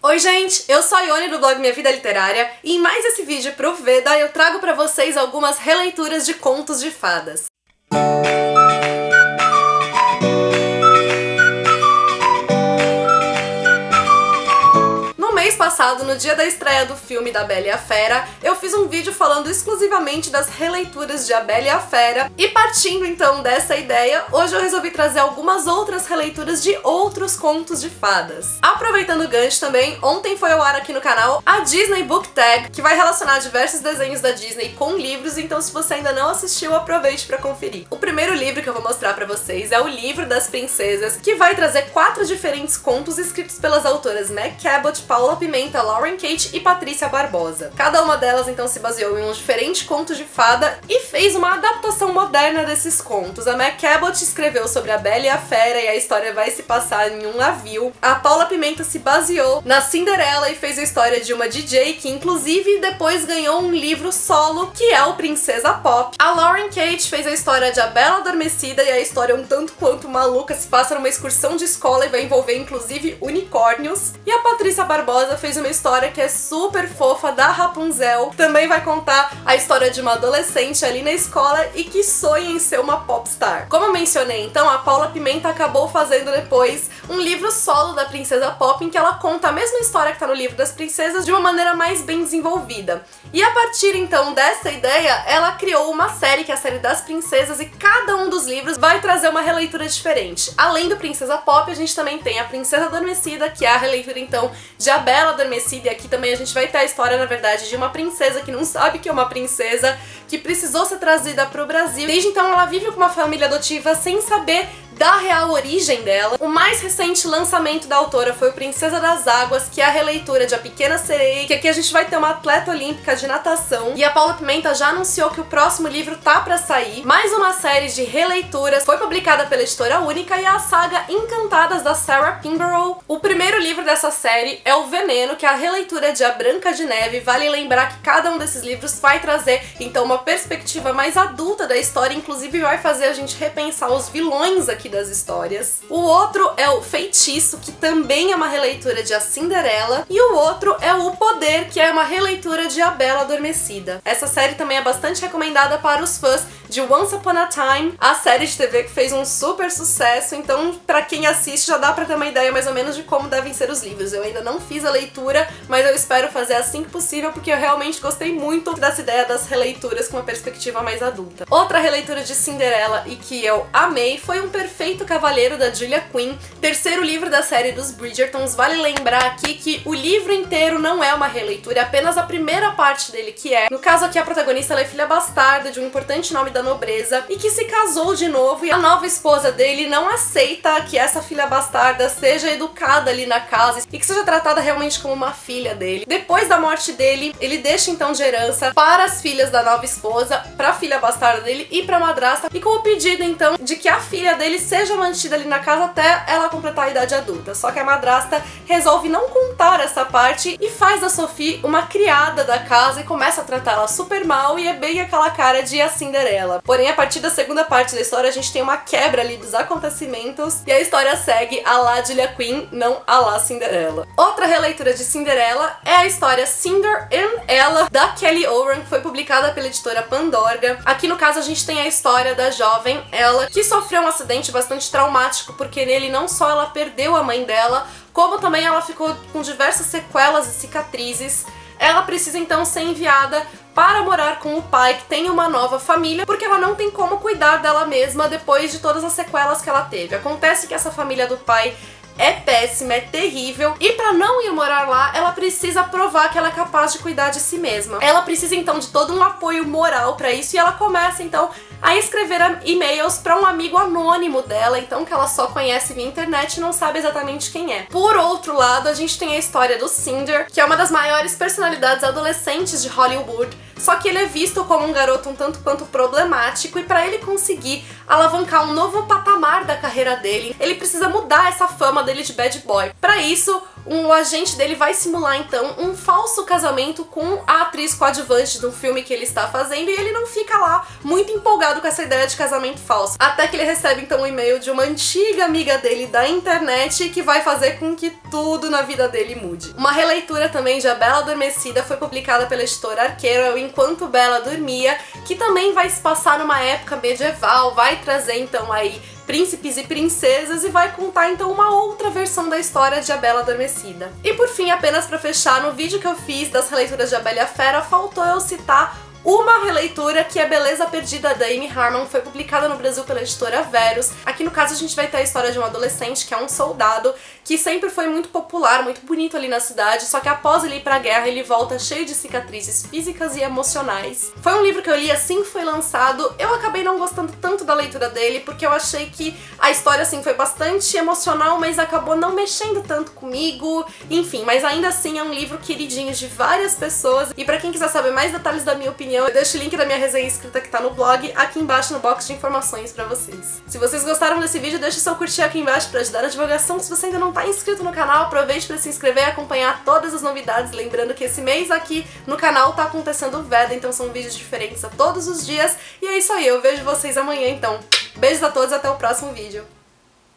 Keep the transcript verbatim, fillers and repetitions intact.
Oi gente, eu sou a Ione do blog Minha Vida Literária e em mais esse vídeo pro Veda eu trago pra vocês algumas releituras de contos de fadas. Mês passado, no dia da estreia do filme da Bela e a Fera, eu fiz um vídeo falando exclusivamente das releituras de A Bela e a Fera, e partindo então dessa ideia, hoje eu resolvi trazer algumas outras releituras de outros contos de fadas. Aproveitando o gancho também, ontem foi ao ar aqui no canal a Disney Book Tag, que vai relacionar diversos desenhos da Disney com livros, então se você ainda não assistiu, aproveite pra conferir. O primeiro livro que eu vou mostrar pra vocês é o Livro das Princesas, que vai trazer quatro diferentes contos escritos pelas autoras Meg Cabot, Paula Pimenta, Lauren Kate e Patrícia Barbosa. Cada uma delas então se baseou em um diferente conto de fada e fez uma adaptação moderna desses contos. A Meg Cabot escreveu sobre a Bela e a Fera e a história vai se passar em um navio. A Paula Pimenta se baseou na Cinderela e fez a história de uma D J que inclusive depois ganhou um livro solo que é o Princesa Pop. A Lauren Kate fez a história de A Bela Adormecida e a história é um tanto quanto maluca, se passa numa excursão de escola e vai envolver inclusive unicórnios. E a Patrícia Barbosa fez uma história que é super fofa da Rapunzel. Também vai contar a história de uma adolescente ali na escola e que sonha em ser uma popstar. Como eu mencionei, então, a Paula Pimenta acabou fazendo depois um livro solo da Princesa Pop em que ela conta a mesma história que tá no Livro das Princesas de uma maneira mais bem desenvolvida. E a partir então dessa ideia, ela criou uma série que é a série das princesas e cada um dos livros vai trazer uma releitura diferente. Além do Princesa Pop, a gente também tem a Princesa Adormecida, que é a releitura então de A Bela Adormecida, e aqui também a gente vai ter a história, na verdade, de uma princesa que não sabe que é uma princesa, que precisou ser trazida pro Brasil. Desde então ela vive com uma família adotiva sem saber da real origem dela. O mais recente lançamento da autora foi o Princesa das Águas, que é a releitura de A Pequena Sereia, que aqui a gente vai ter uma atleta olímpica de natação, e a Paula Pimenta já anunciou que o próximo livro tá pra sair. Mais uma série de releituras foi publicada pela Editora Única e a saga Encantadas da Sarah Pinborough. O primeiro livro dessa série é O Veneno, que é a releitura de A Branca de Neve. Vale lembrar que cada um desses livros vai trazer então uma perspectiva mais adulta da história, inclusive vai fazer a gente repensar os vilões aqui das histórias. O outro é o Feitiço, que também é uma releitura de A Cinderela, e o outro é o Poder, que é uma releitura de A Bela Adormecida. Essa série também é bastante recomendada para os fãs de Once Upon a Time, a série de T V que fez um super sucesso, então pra quem assiste já dá pra ter uma ideia mais ou menos de como devem ser os livros. Eu ainda não fiz a leitura, mas eu espero fazer assim que possível, porque eu realmente gostei muito dessa ideia das releituras com uma perspectiva mais adulta. Outra releitura de Cinderela e que eu amei foi Um Perfeito Cavalheiro, da Julia Quinn, terceiro livro da série dos Bridgertons. Vale lembrar aqui que o livro inteiro não é uma releitura, é apenas a primeira parte dele, que é, no caso aqui, a protagonista ela é filha bastarda de um importante nome da nobreza e que se casou de novo, e a nova esposa dele não aceita que essa filha bastarda seja educada ali na casa e que seja tratada realmente como uma filha dele. Depois da morte dele, ele deixa então de herança para as filhas da nova esposa, para a filha bastarda dele e para a madrasta, e com o pedido então de que a filha dele seja mantida ali na casa até ela completar a idade adulta. Só que a madrasta resolve não contar essa parte e faz da Sophie uma criada da casa e começa a tratá-la super mal, e é bem aquela cara de A Cinderela. Porém, a partir da segunda parte da história, a gente tem uma quebra ali dos acontecimentos e a história segue a la Julia Quinn, não a la Cinderela. Outra releitura de Cinderela é a história Cinder and Ella, da Kelly Oran, que foi publicada pela editora Pandorga. Aqui, no caso, a gente tem a história da jovem Ella, que sofreu um acidente bastante traumático, porque nele não só ela perdeu a mãe dela, como também ela ficou com diversas sequelas e cicatrizes. Ela precisa então ser enviada para morar com o pai, que tem uma nova família, porque ela não tem como cuidar dela mesma depois de todas as sequelas que ela teve. Acontece que essa família do pai é péssima, é terrível, e pra não ir morar lá, ela precisa provar que ela é capaz de cuidar de si mesma. Ela precisa então de todo um apoio moral pra isso, e ela começa então a escrever e-mails pra um amigo anônimo dela, então, que ela só conhece via internet e não sabe exatamente quem é. Por outro lado, a gente tem a história do Cinder, que é uma das maiores personalidades adolescentes de Hollywood. só que ele é visto como um garoto um tanto quanto problemático, e para ele conseguir alavancar um novo patamar da carreira dele, ele precisa mudar essa fama dele de bad boy. Para isso, um, o agente dele vai simular então um falso casamento com a atriz coadjuvante do filme que ele está fazendo, e ele não fica lá muito empolgado com essa ideia de casamento falso. Até que ele recebe então um e-mail de uma antiga amiga dele da internet que vai fazer com que tudo na vida dele mude. Uma releitura também de A Bela Adormecida foi publicada pela editora Arqueiro, Enquanto Bela Dormia, que também vai se passar numa época medieval, vai trazer então aí príncipes e princesas e vai contar então uma outra versão da história de A Bela Adormecida. E por fim, apenas pra fechar, no vídeo que eu fiz das releituras de A Bela e a Fera, faltou eu citar uma releitura, que é Beleza Perdida, da Amy Harmon, foi publicada no Brasil pela editora Verus. Aqui no caso a gente vai ter a história de um adolescente que é um soldado que sempre foi muito popular, muito bonito ali na cidade, só que após ele ir pra guerra ele volta cheio de cicatrizes físicas e emocionais. Foi um livro que eu li assim que foi lançado. Eu acabei não gostando tanto da leitura dele, porque eu achei que a história assim foi bastante emocional, mas acabou não mexendo tanto comigo, enfim, mas ainda assim é um livro queridinho de várias pessoas, e pra quem quiser saber mais detalhes da minha opinião, eu deixo o link da minha resenha escrita que tá no blog aqui embaixo no box de informações pra vocês. Se vocês gostaram desse vídeo, deixa seu curtir aqui embaixo pra ajudar na divulgação. Se você ainda não tá inscrito no canal, aproveite pra se inscrever e acompanhar todas as novidades. Lembrando que esse mês aqui no canal tá acontecendo o Veda, então são vídeos diferentes a todos os dias. E é isso aí, eu vejo vocês amanhã então. Beijos a todos, até o próximo vídeo.